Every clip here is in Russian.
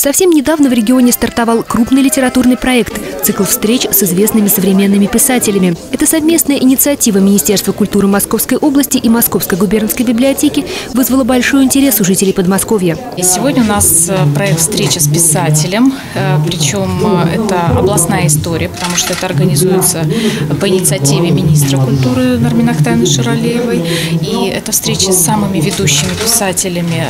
Совсем недавно в регионе стартовал крупный литературный проект – цикл встреч с известными современными писателями. Это совместная инициатива Министерства культуры Московской области и Московской губернской библиотеки вызвала большой интерес у жителей Подмосковья. Сегодня у нас проект «Встреча с писателем», причем это областная история, потому что это организуется по инициативе министра культуры Нармин Актайевны Ширалиевой. И это встреча с самыми ведущими писателями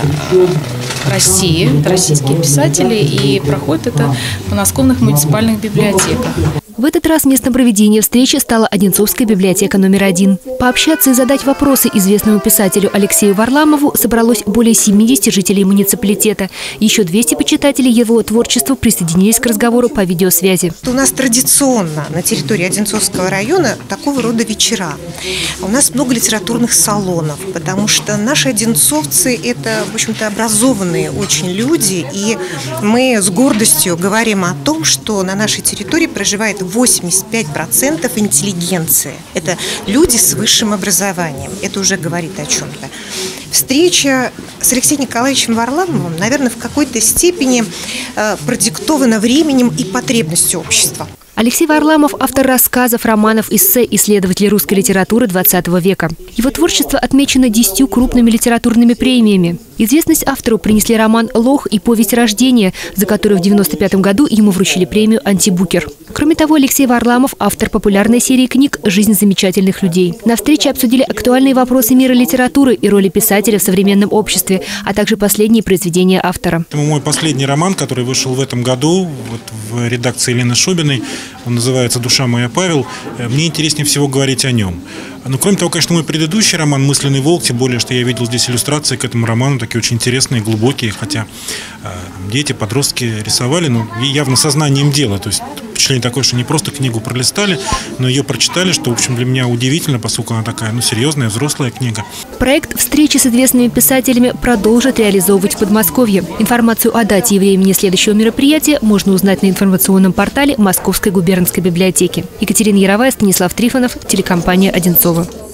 России, российские писатели, и проходит это в подмосковных муниципальных библиотеках. В этот раз местом проведения встречи стала Одинцовская библиотека номер 1. Пообщаться и задать вопросы известному писателю Алексею Варламову собралось более 70 жителей муниципалитета. Еще 200 почитателей его творчества присоединились к разговору по видеосвязи. У нас традиционно на территории Одинцовского района такого рода вечера. У нас много литературных салонов, потому что наши одинцовцы – это, в общем-то, образованные очень люди. И мы с гордостью говорим о том, что на нашей территории проживает 85% интеллигенции. Это люди с высшим образованием. Это уже говорит о чем-то. Встреча с Алексеем Николаевичем Варламовым, наверное, в какой-то степени продиктована временем и потребностью общества. Алексей Варламов – автор рассказов, романов, эссе, исследователь русской литературы XX века. Его творчество отмечено 10 крупными литературными премиями. Известность автору принесли роман «Лох» и повесть «Рождение», за которую в 1995 году ему вручили премию «Антибукер». Кроме того, Алексей Варламов – автор популярной серии книг «Жизнь замечательных людей». На встрече обсудили актуальные вопросы мира литературы и роли писателя в современном обществе, а также последние произведения автора. Это мой последний роман, который вышел в этом году в редакции Елены Шубиной. Он называется «Душа моя, Павел». Мне интереснее всего говорить о нем. Но кроме того, конечно, мой предыдущий роман «Мысленный волк», тем более, что я видел здесь иллюстрации к этому роману, такие очень интересные, глубокие, хотя дети, подростки рисовали, но явно сознанием дела. То есть впечатление такое, что не просто книгу пролистали, но ее прочитали, что, в общем, для меня удивительно, поскольку она такая, серьезная, взрослая книга. Проект «Встречи с известными писателями» продолжит реализовывать в Подмосковье. Информацию о дате и времени следующего мероприятия можно узнать на информационном портале Московской губернской библиотеки. Екатерина Яровая, Станислав Трифонов, телекомпания «Одинцово».